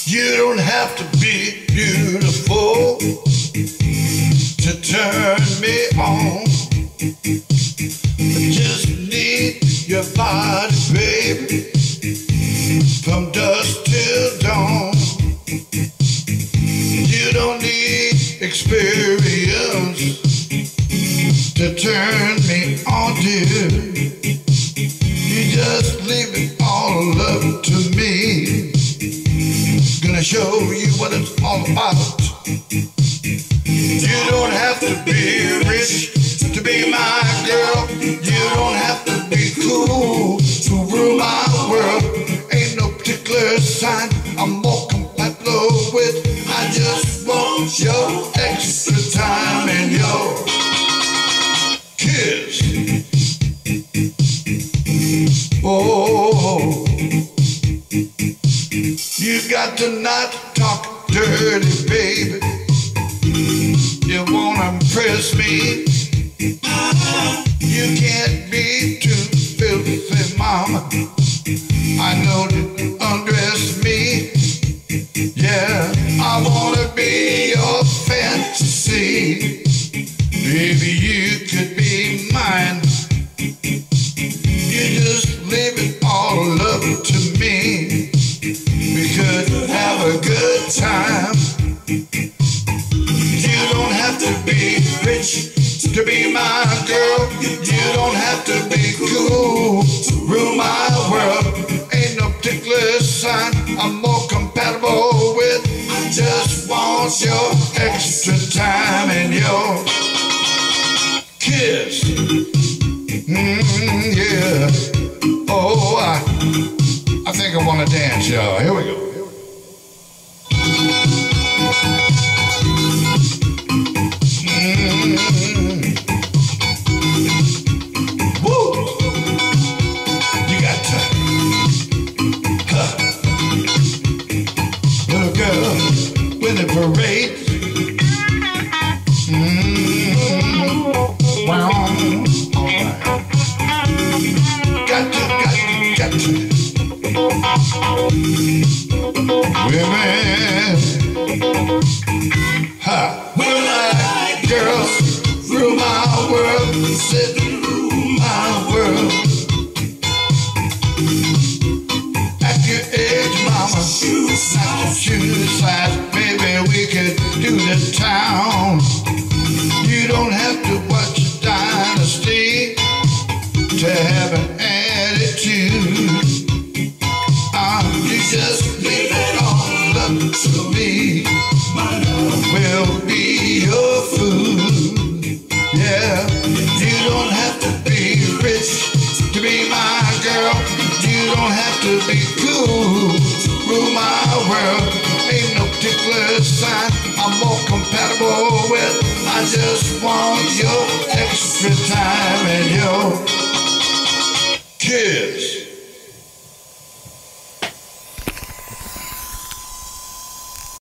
You don't have to be beautiful to turn me on. I just need your body, baby, from dusk till dawn. You don't need experience to turn me on, dear. You just leave it all up to me. Gonna show you what it's all about. You don't have to be rich to be my girl. You don't have to be cool to rule my world. Ain't no particular sign I'm more compatible with. I just want your extra time and your kiss. Oh, you got to not talk dirty, baby. You wanna impress me. You can't be too filthy, mama. I know to undress me. Yeah, I wanna be your fantasy. Baby, you could be mine. You just leave it all up to me. We could have a good time. You don't have to be rich to be my girl. You don't have to be cool to rule my world. Ain't no particular sign I'm more compatible with. I just want your extra time and your kiss. Yeah. Oh, I think I want to dance, y'all. Here we go. Woo! You got to, little girl with a parade. Wow. All right. Got to. Women, women like girls through my world, sit through my world. At your age, mama, not to choose sides, baby, we could do the town. You don't have to watch Dynasty to have an attitude. You just leave it all up to me. We'll be your food. Yeah, you don't have to be rich to be my girl. You don't have to be cool to rule my world. Ain't no particular sign I'm more compatible with. I just want your extra time and your kiss.